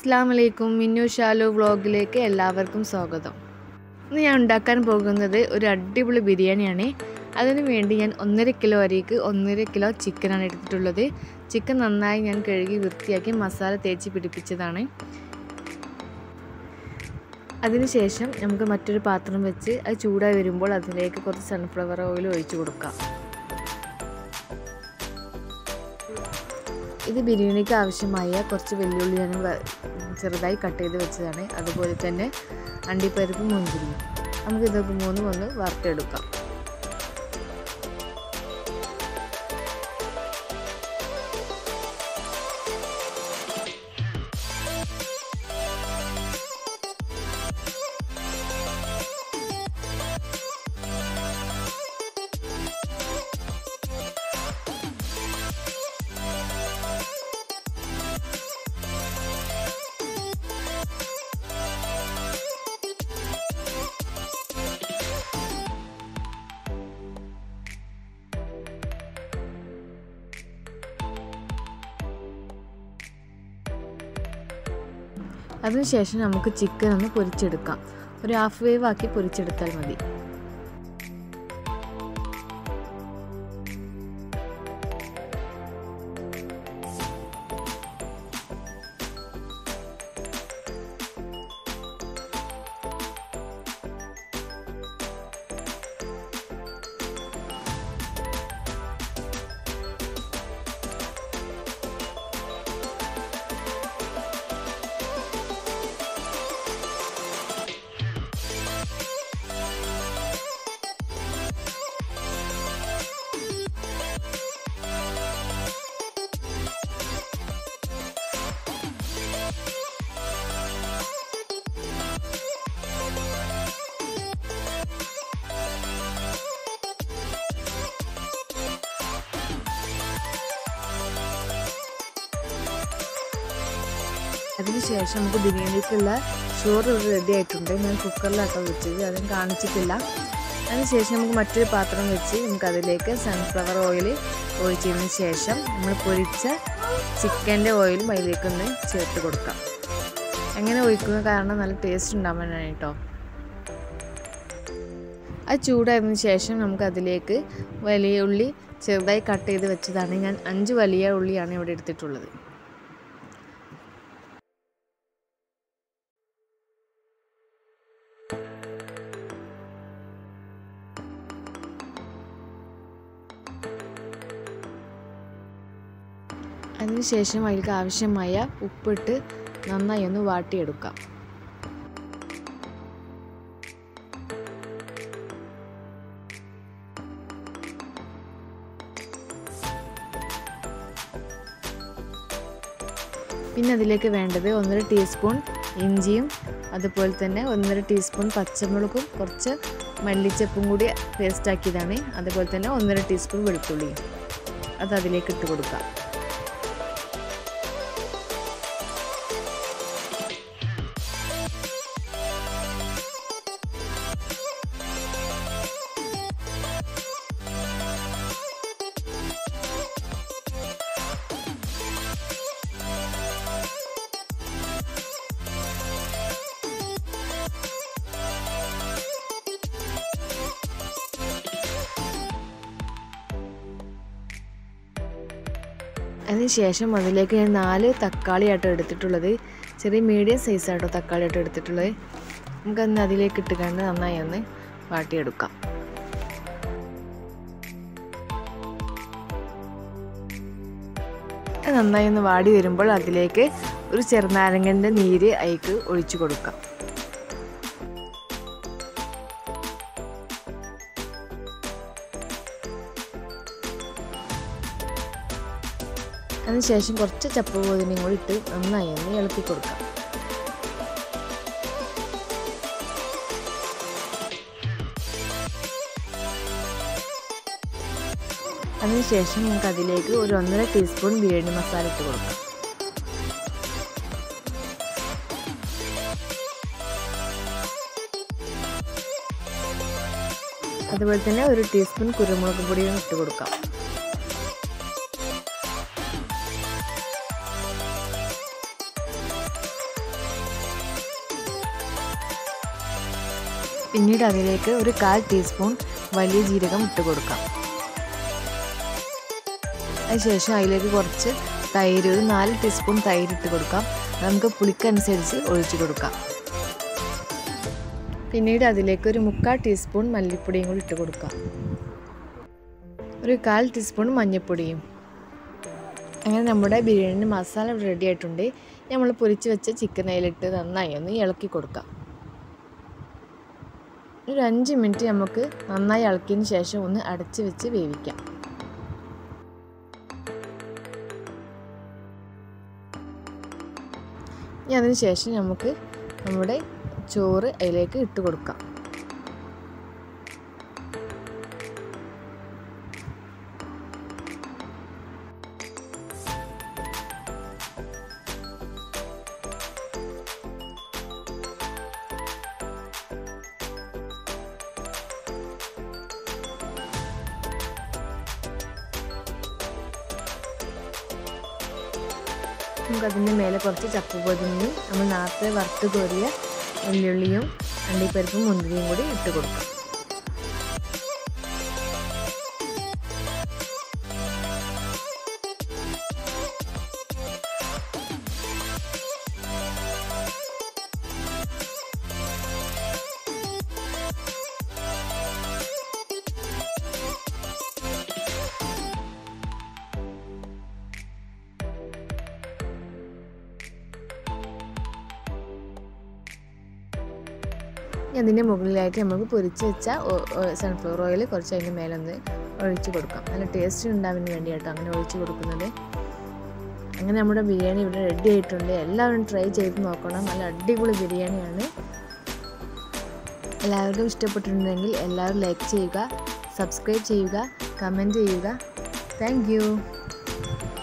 അസ്സലാമലൈക്കും മിന്നു ഷാലു വ്ളോഗിലേക്ക് എല്ലാവർക്കും സ്വാഗതം. ഇന്ന് ഞാൻ ഉണ്ടാക്കാൻ പോകുന്നത് ഒരു അടിപൊളി ബിരിയാണിയാണ്. അതിനു വേണ്ടി ഞാൻ 1.5 കിലോ അരിക്ക് 1.5 കിലോ ചിക്കനാണ് എടുത്തിട്ടുള്ളത്. ചിക്കൻ നന്നായി ഞാൻ കഴുകി വൃത്തിയാക്കി മസാല തേച്ച് പിടിപ്പിച്ചതാണ്. അതിനുശേഷം നമുക്ക് മറ്റൊരു പാത്രം വെച്ച് അത് ചൂടായി വരുമ്പോൾ അതിലേക്ക് കുറച്ച് സൺഫ്ലവർ ഓയിൽ ഒഴിച്ചു കൊടുക്കാം. ഇത് ബിരിയാണിക്ക് ആവശ്യമായ കുറച്ച് വെല്ലുള്ളി ഞാൻ ചെറുതായി കട്ട് ചെയ്ത് വെച്ചതാണ്. അതുപോലെ തന്നെ അണ്ടിപ്പരിപ്പും മുന്തിരിയും. നമുക്ക് ഇതൊക്കെ മൂന്നും ഒന്ന് വറുത്തെടുക്കാം. അതിനുശേഷം നമുക്ക് ചിക്കൻ ഒന്ന് പൊരിച്ചെടുക്കാം. ഒരു ഹാഫ് വേവ് ആക്കി പൊരിച്ചെടുത്താൽ മതി. അതിനുശേഷം നമുക്ക് ബിരിയാണിക്കുള്ള ചോറ് റെഡി ആയിട്ടുണ്ട്. ഞാൻ കുക്കറിലാട്ടോ വെച്ചത്, അതും കാണിച്ചിട്ടില്ല. അതിനുശേഷം നമുക്ക് മറ്റൊരു പാത്രം വെച്ച് നമുക്ക് അതിലേക്ക് സൺഫ്ലവർ ഓയിൽ ഒഴിച്ചതിന് ശേഷം നമ്മൾ പൊരിച്ച ചിക്കൻ്റെ ഓയിലും അതിലേക്കൊന്ന് ചേർത്ത് കൊടുക്കാം. അങ്ങനെ ഒഴിക്കുന്ന കാരണം നല്ല ടേസ്റ്റ് ഉണ്ടാവാനാണ് കേട്ടോ. അത് ചൂടായതിനു ശേഷം നമുക്ക് അതിലേക്ക് വലിയ ഉള്ളി ചെറുതായി കട്ട് ചെയ്ത് വെച്ചതാണ്. ഞാൻ 5 വലിയ ഉള്ളിയാണ് ഇവിടെ എടുത്തിട്ടുള്ളത്. അതിനുശേഷം അതിലേക്ക് ആവശ്യമായ ഉപ്പിട്ട് നന്നായി ഒന്ന് വാട്ടിയെടുക്കാം. പിന്നെ അതിലേക്ക് വേണ്ടത് 1.5 ടീസ്പൂൺ ഇഞ്ചിയും അതുപോലെ തന്നെ 1.5 ടീസ്പൂൺ പച്ചമുളകും കുറച്ച് മല്ലിച്ചപ്പും കൂടി പേസ്റ്റാക്കിയതാണ്. അതുപോലെ തന്നെ 1.5 ടീസ്പൂൺ വെളുത്തുള്ളിയും അത് അതിലേക്ക് ഇട്ട് കൊടുക്കാം. അതിനുശേഷം അതിലേക്ക് ഞാൻ 4 തക്കാളിയാട്ടോ എടുത്തിട്ടുള്ളത്. ചെറിയ മീഡിയം സൈസാട്ടോ തക്കാളിയാട്ടോ എടുത്തിട്ടുള്ളത്. നമുക്കന്ന് അതിലേക്ക് ഇട്ടുകൊണ്ട് നന്നായി ഒന്ന് വാട്ടിയെടുക്കാം. നന്നായി ഒന്ന് വാടി വരുമ്പോൾ അതിലേക്ക് ഒരു ചെറുനാരങ്ങൻ്റെ നീര് അതിലേക്ക് ഒഴിച്ചു കൊടുക്കാം. അതിനുശേഷം കുറച്ച് ചപ്പ് പൊതിനയും കൂടി ഇട്ട് നന്നായി ഒന്ന് ഇളക്കി കൊടുക്കാം. അതിനുശേഷം നമുക്ക് അതിലേക്ക് ഒരു 1.5 ടീസ്പൂൺ ബിരിയാണി മസാല ഇട്ട് കൊടുക്കാം. അതുപോലെ തന്നെ 1 ടീസ്പൂൺ കുരുമുളക് പൊടിയും ഇട്ട് കൊടുക്കാം. പിന്നീട് അതിലേക്ക് ഒരു 1/4 ടീസ്പൂൺ വലിയ ജീരകം ഇട്ട് കൊടുക്കാം. അതിനുശേഷം അതിലേക്ക് കുറച്ച് തൈര്, ഒരു 4 ടീസ്പൂൺ തൈര് ഇട്ട് കൊടുക്കാം. നമുക്ക് പുളിക്കനുസരിച്ച് ഒഴിച്ച് കൊടുക്കാം. പിന്നീട് അതിലേക്ക് ഒരു 3/4 ടീസ്പൂൺ മല്ലിപ്പൊടിയും കൂടി ഇട്ട് കൊടുക്കാം. ഒരു 1/4 ടീസ്പൂൺ മഞ്ഞൾപ്പൊടിയും. അങ്ങനെ നമ്മുടെ ബിരിയാണി മസാല റെഡി ആയിട്ടുണ്ട്. നമ്മൾ പൊരിച്ച് വെച്ച ചിക്കൻ അതിലിട്ട് നന്നായി ഒന്ന് ഇളക്കി കൊടുക്കാം. ഒരു 5 മിനിറ്റ് നമുക്ക് നന്നായി ഇളക്കിയതിന് ശേഷം ഒന്ന് അടച്ച് വെച്ച് വേവിക്കാം. ഇനി അതിന് ശേഷം നമുക്ക് നമ്മുടെ ചോറ് അതിലേക്ക് ഇട്ട് കൊടുക്കാം. നമുക്കതിൻ്റെ മേലെ കുറച്ച് ചപ്പുപൊതിഞ്ഞും നമ്മൾ നേരത്തെ വറുത്ത് കോരിയ ഉള്ളിയും അണ്ടിപ്പരിപ്പും മുന്തിരിയും കൂടി ഇട്ട് കൊടുക്കാം. അതിൻ്റെ മുകളിലായിട്ട് നമുക്ക് പൊരിച്ച് വെച്ച സൺഫ്ലവർ ഓയിൽ കുറച്ച് അതിൻ്റെ മേലെ ഒന്ന് ഒഴിച്ച് കൊടുക്കാം. നല്ല ടേസ്റ്റ് ഉണ്ടാവാൻ വേണ്ടിയിട്ടോ അങ്ങനെ ഒഴിച്ച് കൊടുക്കുന്നത്. അങ്ങനെ നമ്മുടെ ബിരിയാണി ഇവിടെ റെഡി ആയിട്ടുണ്ട്. എല്ലാവരും ട്രൈ ചെയ്ത് നോക്കണം. നല്ല അടിപൊളി ബിരിയാണിയാണ്. എല്ലാവർക്കും ഇഷ്ടപ്പെട്ടിട്ടുണ്ടെങ്കിൽ എല്ലാവരും ലൈക്ക് ചെയ്യുക, സബ്സ്ക്രൈബ് ചെയ്യുക, കമൻറ്റ് ചെയ്യുക. Thank U.